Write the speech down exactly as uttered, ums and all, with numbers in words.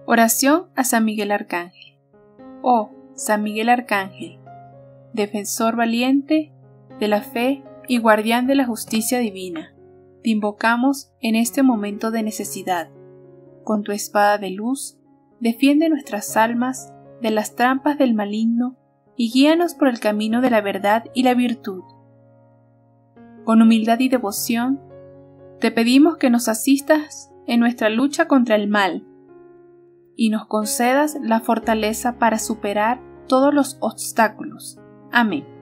Oración a San Miguel Arcángel. Oh, San Miguel Arcángel, defensor valiente de la fe y guardián de la justicia divina, te invocamos en este momento de necesidad. Con tu espada de luz, defiende nuestras almas de las trampas del maligno y guíanos por el camino de la verdad y la virtud. Con humildad y devoción, te pedimos que nos asistas en nuestra lucha contra el mal y nos concedas la fortaleza para superar todos los obstáculos. Amén.